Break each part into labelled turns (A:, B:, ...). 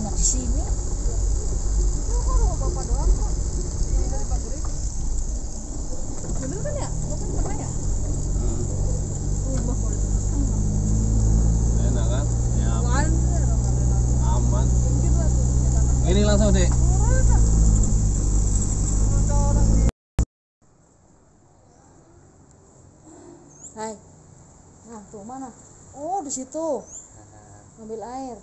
A: banyak di sini.
B: Itu kok rumah bapak doang kok yang dari pabrik. Bener kan ya? Bapak pernah ya? Rumah kalau itu tenang.
C: Enak kan? Ya
B: Wajar kalau enak.
C: aman.
B: Pinggir lah tuh punya tanah.
C: Ini langsung dek.
B: Turun kan? Turun ke orang di.
A: Hai. Nah, tuh mana? Oh, di situ. Ngambil air.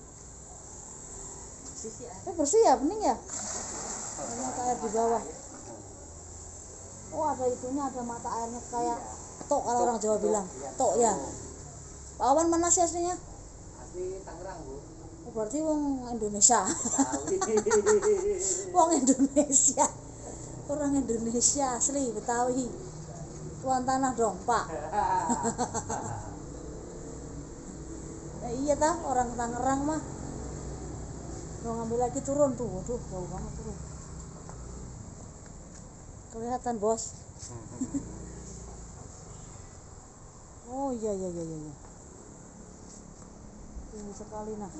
A: Bersih ya, bening ya? Mata air di bawah. Oh, ada itunya, ada mata airnya kayak tok kalau orang Jawa bilang. Tok ya. Pak Awan mana sih aslinya?
D: Asli Tangerang, Bu.
A: Oh, berarti wong Indonesia. Wong Indonesia. Orang Indonesia asli Betawi. Tuan tanah dong, Pak. Nah, iya tah, orang Tangerang mah. Mau ngambil lagi turun tuh. Waduh, jauh banget turun. Kelihatan, Bos. Oh iya. Tinggi sekali nah.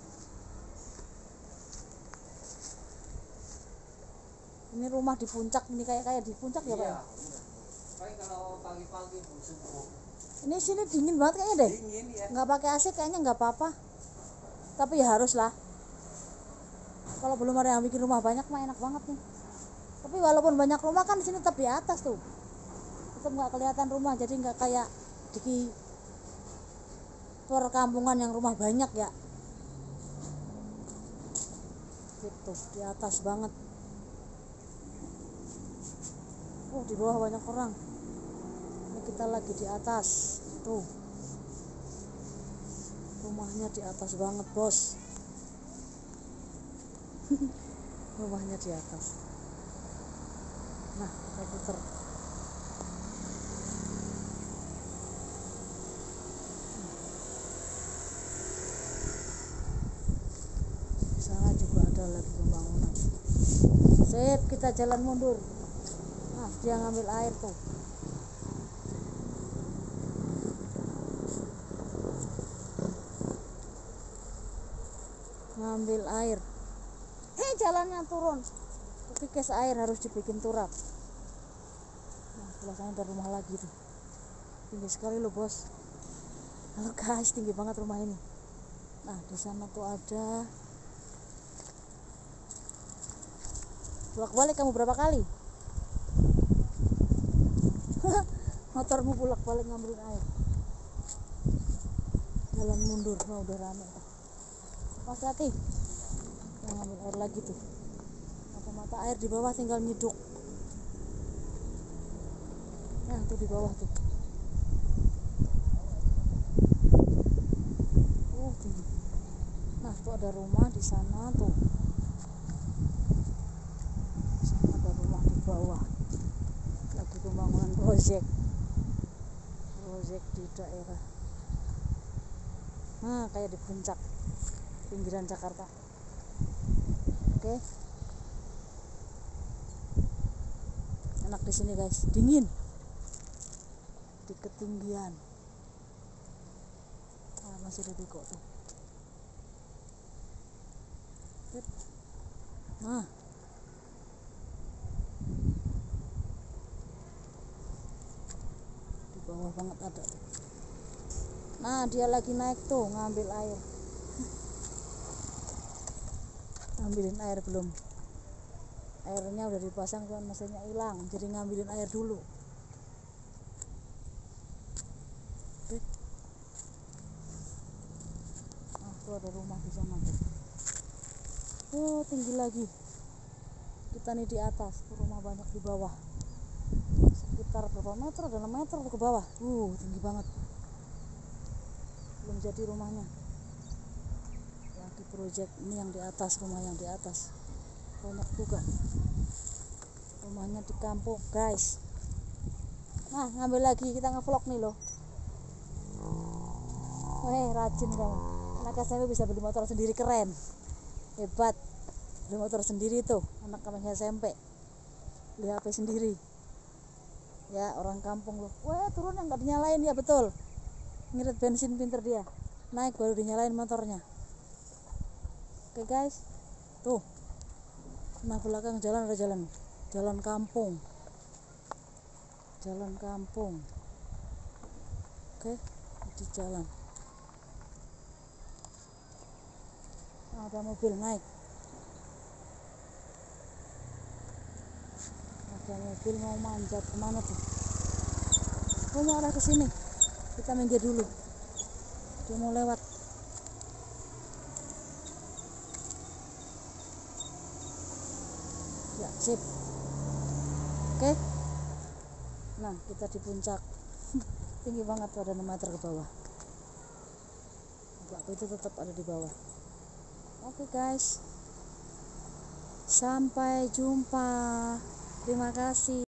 A: Ini rumah di puncak, ini kayak di puncak ya, Pak?
D: Iya, paling kalau pagi-pagi subuh.
A: Ini sini dingin banget kayaknya deh.
D: Dingin ya.
A: Nggak pakai AC kayaknya nggak apa-apa. Tapi ya harus lah. Kalau belum ada yang bikin rumah banyak mah enak banget nih. Tapi walaupun banyak rumah kan di sini tetap di atas tuh. Tetap nggak kelihatan rumah, jadi nggak kayak di perkampungan yang rumah banyak ya. Gitu, di atas banget. Oh, di bawah banyak orang. Ini kita lagi di atas. Tuh. Rumahnya di atas banget, Bos. Rumahnya di atas. Nah, kita putar. Di sana juga ada lagi pembangunan. Sip, kita jalan mundur. Nah, dia ngambil air tuh. Ngambil air. Jalannya turun. Tapi kes air harus dibikin turap. Nah, sebelah sana ada rumah lagi tuh. Tinggi sekali loh, Bos. Halo guys, tinggi banget rumah ini. Nah, di sana tuh ada. Bolak-balik kamu berapa kali? Motormu bolak-balik ngambilin air. Jalan mundur, nah udah rame. Hati-hati. Yang ngambil air lagi tuh. Ada mata air di bawah, tinggal nyiduk. Nah, tuh di bawah tuh. Tinggi. Nah, tuh ada rumah di sana tuh. Di sana ada rumah di bawah. Lagi pembangunan proyek di daerah. Nah, kayak di puncak pinggiran Jakarta. Oke. Enak di sini, guys. Dingin. Di ketinggian. Ah, masih ada beko tuh. Nah. Di bawah banget ada tuh. Nah, dia lagi naik tuh ngambil air. Ngambilin air belum. Airnya udah dipasang kan mesinnya hilang, jadi ngambilin air dulu. Nah, tuh ada rumah di sana tuh. Oh, tinggi lagi. Kita nih di atas, rumah banyak di bawah. Sekitar berapa meter? Ada 6 meter ke bawah. Tinggi banget. Belum jadi rumahnya. Lagi proyek ini yang di atas, rumah yang di atas. Banyak juga. Rumahnya di kampung, guys. Nah, ngambil lagi, kita ngevlog nih loh. Rajin kamu. Anak SMP bisa beli motor sendiri, keren. Hebat. Beli motor sendiri tuh, anak kami SMP. Beli HP sendiri. Ya, orang kampung loh. Turun yang nggak dinyalain ya, betul. Ngirit bensin pinter dia. Naik baru dinyalain motornya. Oke, guys. Tuh. Nah, belakang jalan ada jalan. Jalan kampung. Jalan kampung. Oke, di jalan. Ada mobil naik. Ada mobil mau manjat kemana tuh? Oh, mau arah ke sini. Kita minggir dulu. Dia mau lewat. Ya, sip. Oke. Nah, kita di puncak. Tinggi banget tuh, ada 6 meter ke bawah. Batu itu tetap ada di bawah. Oke guys. Sampai jumpa. Terima kasih.